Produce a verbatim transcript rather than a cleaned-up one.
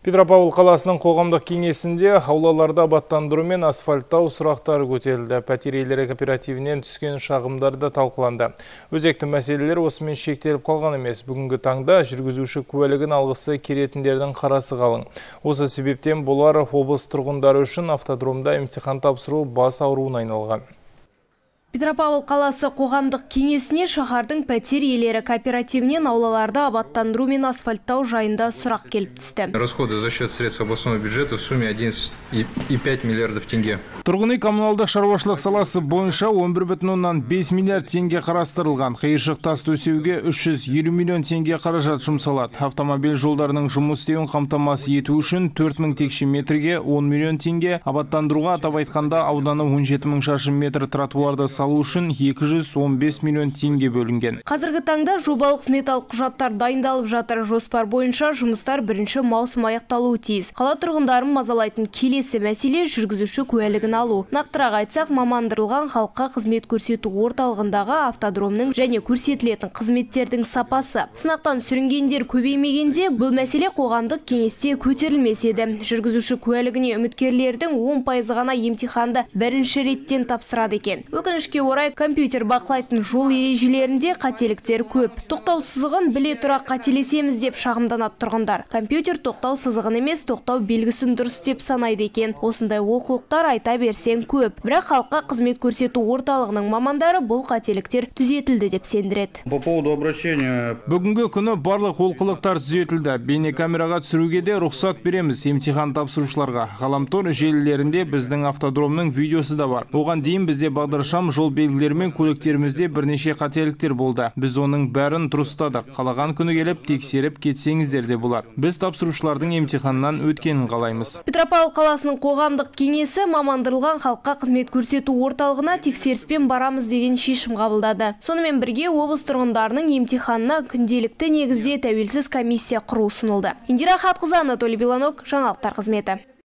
Петропавл қаласының қоғамдық кеңесінде аулаларды абаттандыру мен асфальттау сұрақтары көтерілді. Пәтер иелері кооперативінен түскен шағымдарды талқыланды. Өзекті мәселелер осымен шектеліп қалған емес. Бүгінгі таңда жүргізуші куәлігін алғысы келетіндердің қарасы қалың. Осы себептен болар облыс тұрғындары үшін автодромда емтихан тапсыру бас ауруына айналған. Петропавл қаласы қоғамдық кеңесіне шаһардың пәтер иелері кооперативінен аулаларды абаттандыру мен асфальттау жайында сұрақ келіп түсті. Расходы за счет средств областного бюджета в сумме одиннадцать и пять миллиардов тенге. Тұрғын үй коммуналдық шаруашылық саласы бойынша он бір бүтін оннан бес миллиард теңге қарастырылған. Қиыршық тас төсеуге үш жүз елу миллион теңге қаражат жұмсалады. Автомобиль жолдарының жұмыс істеуін қамтамасыз ету үшін төрт мың текше метрге он миллион теңге, абаттандыруға атап айтқанда ауданы он жеті мың шаршы метр тротуарды салу үшін екі жүз он бес миллион теңге бөлінген. Қазіргі таңда жобалық сметалық құжаттар дайындалып жатыр. Жоспар бойынша жұмыстар бірінші маусым аяқталуы тиіс. Қала тұрғындарын мазалайтын келесі мәселе жүргізуші куәлігін алу. Нақтырақ айтсақ, мамандырылған халыққа қызмет көрсету орталығындағы автодромның және көрсетілетін қызметтердің сапасы. Сынақтан сүрінгендер көбеймегенде бұл мәселе қоғамдық кеңесте көтерілмес еді. Жүргізуші куәлігіне үміткерлердің он пайызы ғана емтиханды бірінші реттен тапсырады екен. Өкінішке орай компьютер бақылайтын жол ережелерінде қателіктер көп. Тоқтау сызығын біле тұра қателесеміз деп шағымданады тұрғындар. Компьютер тоқтау сызығын емес, тоқтау белгісін дұрыс деп санайды екен. Осындай олқылықтар айта берсең көп. Бірақ халыққа қызмет көрсету орталығының мамандары бұл қателіктер түзетілді деп сендіреді. По поводу обращения. Бүгінгі күні барлық олқылықтар түзетілді. Бейнекамераға түсіруге де рұқсат береміз емтихан тапсырушыларға. Ғаламтор желілерінде біздің автодромның видеосы да бар. Оған дейін бізде бағдаршам жол белгілері мен көліктерімізде бірнеше қателіктер болды. Біз оның бәрін дұрыстадық. Қалаған күні келіп тексеріп кетсеңіздер де болады. Біз тапсырушылардың емтиханнан өткенін қалаймыз. Петропавл қаласының қоғамдық кеңесі мамандырылған халыққа қызмет көрсету орталығына тексеріспен барамыз деген шешім қабылдады. Сонымен бірге облыс тұрғындарының емтиханына күнделікті негізде тәуелсіз комиссия құру ұсынылды. Индира Хатқызы, Анатолий Белонок, жаңалықтар қызметі.